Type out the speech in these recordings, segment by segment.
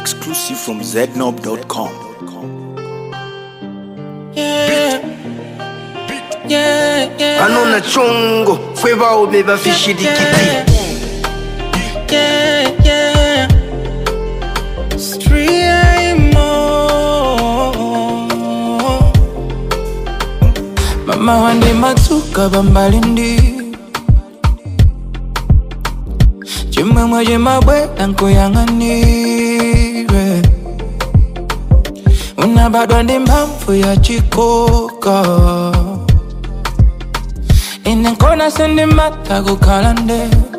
Exclusive from znob.com. Anona chongo fwe bao beba fishi dikiti. Driemo. Mama wande matuka bambalindi. Juma mwaje mabwe tanko yanganire. Unabadwa ndi mpamvu ya chikoka. Inankona sendi mata kukalande.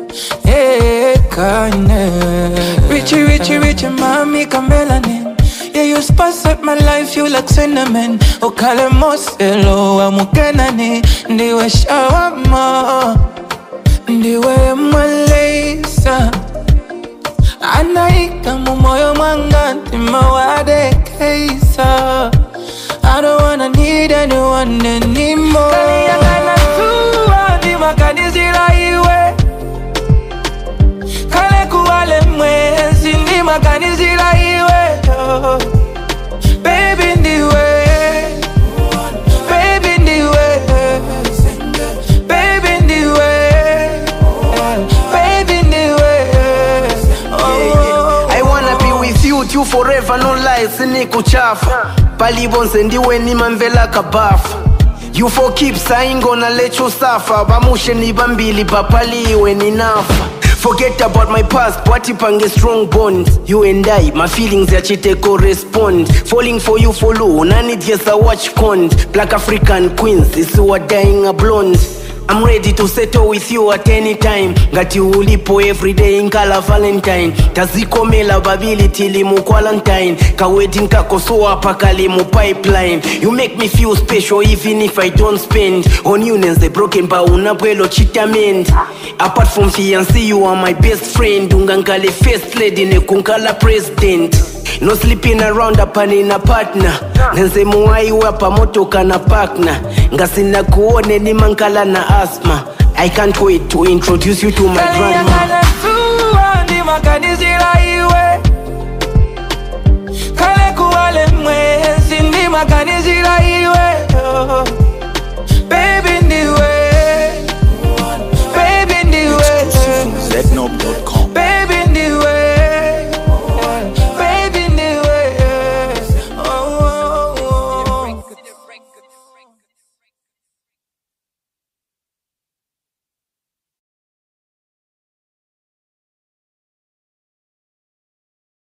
Kane. Richie, mami kamelanin. Yeah, you spice up my life, you like cinnamon. Okale moselo wa mukenani. Ndiwe shawama. Ndiwe mwalesa. Anaika mumoyo mwanganti mawade keisa. I don't wanna need anyone anymore. Kaliyangana tuwa ni makanizira iwe. Kale kuwale mwezi ni makanizira iwe. Baby ndiwe. Baby ndiwe. Baby ndiwe. Baby ndiwe. I wanna be with you forever, no lies, siniku chafa. Palibonze ndiwe ni mamvela kabafa. You for keeps, I ain't gonna let you suffer. Bamushe ni bambili, papaliwe ni nafa. Forget about my past, watipange strong bonds. You and I, my feelings ya chite correspond. Falling for you follow, nani just watch cons. Black African queens, is who are dying a blonde. I'm ready to settle with you at any time. Ngati ulipo everyday nkala Valentine. Tazikomela babili tilimu quarantine. Ka wedding kako so apakali mu pipeline. You make me feel special even if I don't spend. On unions they broken ba unapwelo chitamend. Apart from fiancé you are my best friend. Ungankale first lady ne kunkala president. No sleeping around upani na partner. Nenze muwai wapa motoka na partner. Ngasina kuone ni mankala na asthma. I can't wait to introduce you to my grandma. Kaliyangana tuwa ni makanizira